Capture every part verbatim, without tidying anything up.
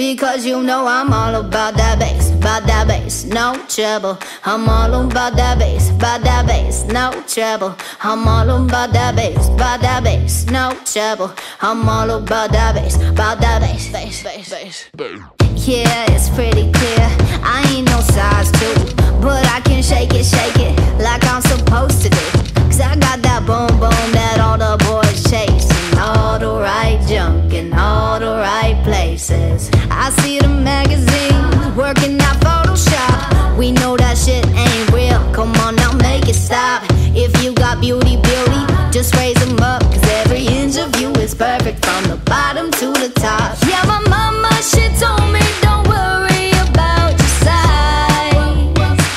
Because you know I'm all about that bass, about that bass, no trouble. I'm all about that bass, about that bass, no trouble. I'm all about that bass, about that bass, no trouble. I'm all about that bass, about that bass, bass, bass, bass. Yeah, it's pretty clear, I ain't no size two, but I can shake it, shake it like I'm supposed to do. Cause I got that boom boom that all the boys chase, and all the right junk in all the right places. I see the magazines working out Photoshop. We know that shit ain't real, come on now make it stop. If you got beauty, beauty, just raise them up. Cause every inch of you is perfect from the bottom to the top. Yeah, my mama, she told me don't worry about your size.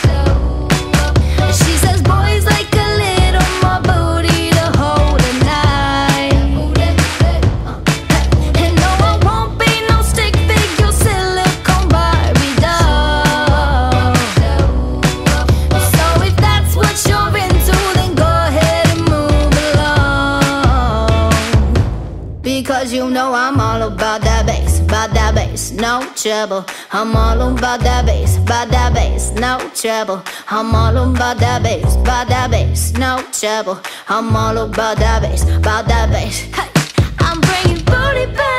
She says boys like a little more booty to hold at night. And no, I won't be no stick figure silicone Barbie doll. So if that's what you're into, then go ahead and move along. Because you know I'm all about that bass, about that bass, no trouble. I'm all about that bass, about that bass, no trouble. I'm all about that bass, about that bass, no trouble. I'm all about that bass, about that bass. Hey, I'm bringing booty back.